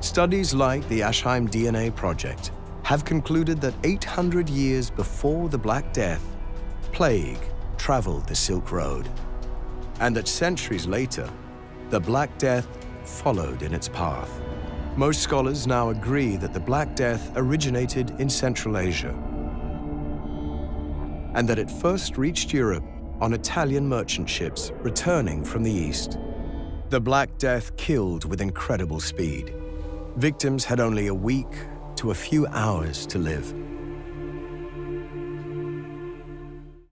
Studies like the Ashheim DNA project have concluded that 800 years before the Black Death, plague traveled the Silk Road, and that centuries later, the Black Death followed in its path. Most scholars now agree that the Black Death originated in Central Asia, and that it first reached Europe on Italian merchant ships returning from the East. The Black Death killed with incredible speed. Victims had only a week to a few hours to live.